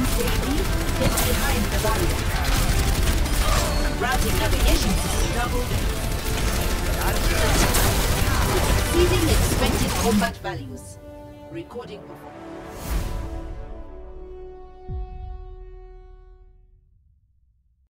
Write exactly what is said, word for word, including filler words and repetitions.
safety, get behind the barrier. Routing navigation system doubled. Exceeding expected combat values. Recording performance.